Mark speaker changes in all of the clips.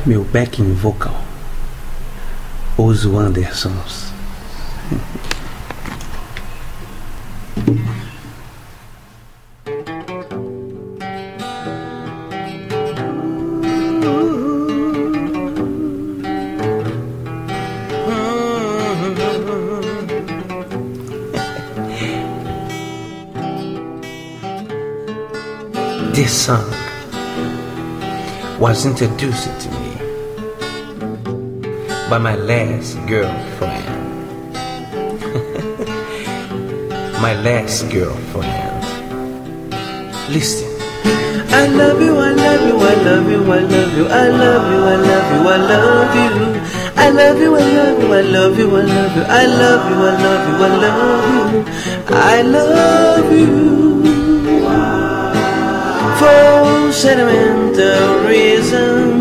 Speaker 1: meu backing vocal. Uso Andersons. This song was introduced to me by my last girlfriend. My last girlfriend. Listen. I love you, I love you, I love you, I love you, I love you, I love you, I love you. I love you, I love you, I love you, I love you, I love you, I love you, I love you. I love you. For sentimental reasons,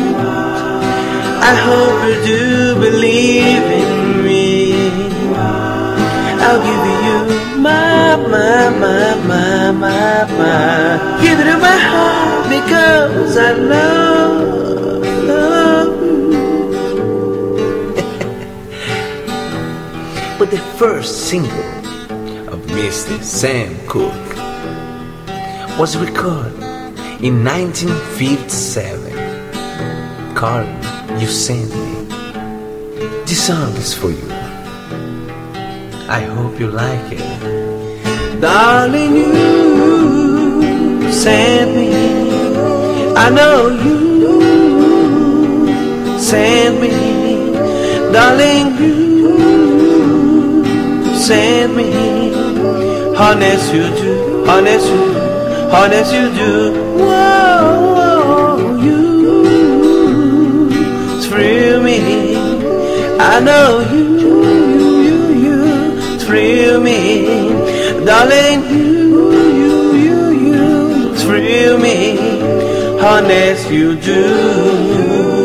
Speaker 1: I hope you do believe in me. I'll give you my. Give it to my heart because I love you. But the first single of Mr. Sam Cooke was recorded in 1957. Call You Sent Me. This song is for you. I hope you like it. Darling, you sent me. I know you sent me. Darling, you sent me. Honest you do, honest you do. Honest you do. Whoa, you thrill me. I know you thrill me. Darling, you thrill me. Honest you do.